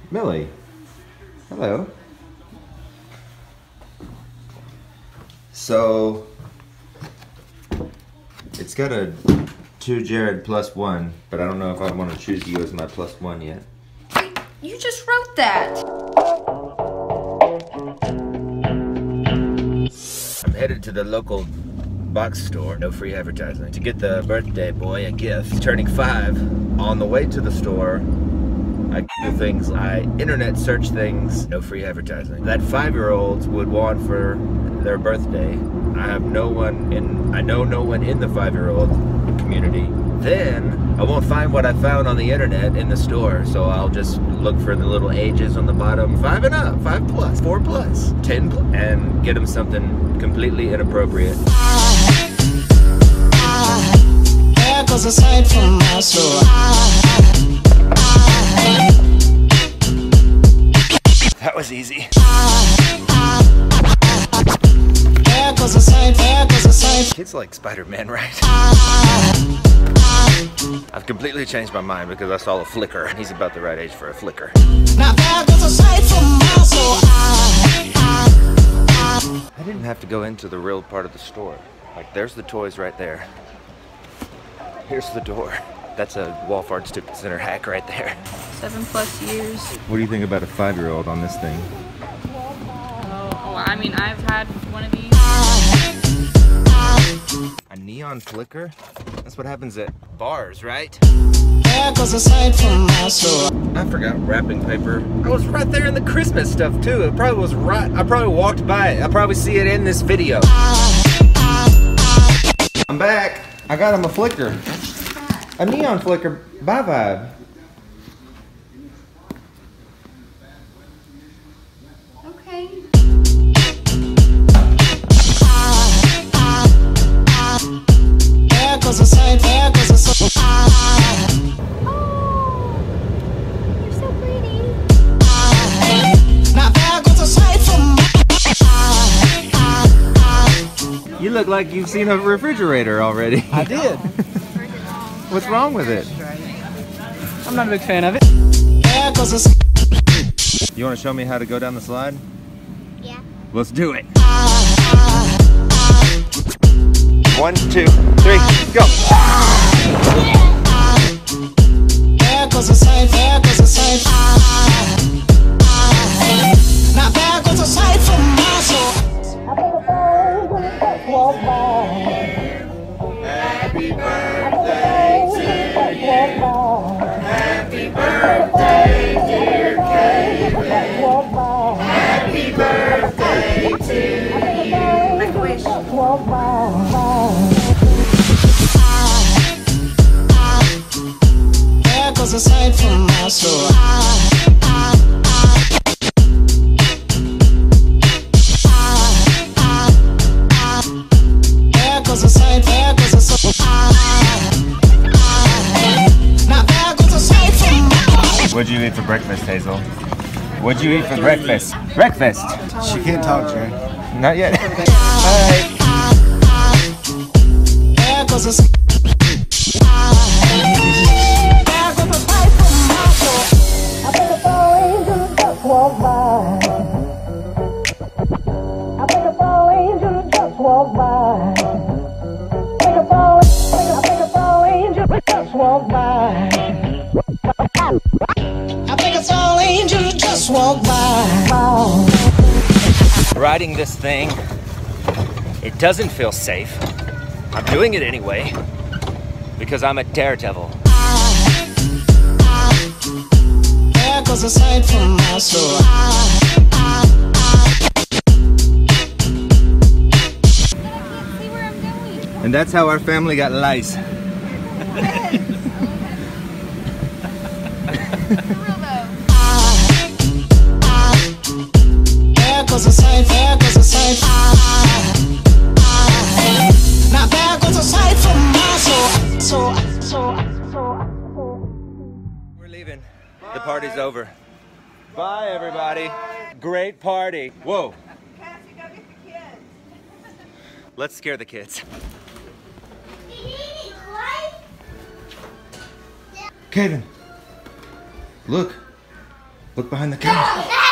Millie. Hello. So, it's got a 2 Jared +1, but I don't know if I want to choose you as my +1 yet. Wait, you just wrote that. I'm headed to the local box store, no free advertising, to get the birthday boy a gift. He's turning 5. On the way to the store, I do things, I internet search things, no free advertising. That 5-year-olds would want for their birthday. I know no one in the 5-year-old community. Then I won't find what I found on the internet in the store, so I'll just look for the little ages on the bottom, 5 and up, 5 plus, 4 plus, 10 plus, and get them something completely inappropriate. There goes a sight from my soul. That was easy. There goes a sight, there goes a sight. Kids like Spider-Man, right? I've completely changed my mind because I saw a flicker. He's about the right age for a flicker. Now there goes a sight from my soul. I didn't have to go into the real part of the store. Like, there's the toys right there. Here's the door. That's a Walmart Stupid Center hack right there. 7+ years. What do you think about a 5-year-old on this thing? Oh, I mean, I've had one of these. A neon flicker? That's what happens at bars, right? There goes a sight from my soul. I forgot wrapping paper. I was right there in the Christmas stuff too. It probably was right. I probably walked by it. I probably see it in this video. I'm back. I got him a flicker. A neon flicker by Vibe. Okay. There goes a sight, there goes a sight. Oh, you're so pretty. Now there goes a sight from my. You look like you've seen a refrigerator already. I did. What's wrong with it? I'm not a big fan of it. There goes a sight. You want to show me how to go down the slide? Yeah. Let's do it. 1, 2, 3, go. There goes a sight, there goes a sight. Now there goes a sight from my soul. Happy birthday to you. Happy birthday, dear Kaylin. Happy birthday to you. Make a wish. There goes a sight from my soul. There goes a sight, there goes a sight. Now there goes a sight from my. What'd you eat for breakfast, Hazel? What'd you eat for breakfast? Breakfast! She can't talk, Jay. Not yet. Alright. There goes a sight. There goes a sight from my soul. I think a falling angel just walked by. I think a falling angel just walked by. I think a falling angel just walked by. I think a falling angel just walked by. Riding this thing, it doesn't feel safe. I'm doing it anyway because I'm a daredevil. There goes a sight from my soul. See where I'm going. And that's how our family got lice. For real though. There goes a sight, there goes a sight. Now there goes a sight from my soul. We're leaving. The party's over. Bye, everybody. Great party. Whoa. Cassie, go get the kids. Let's scare the kids. Kevin, look. Look behind the camera.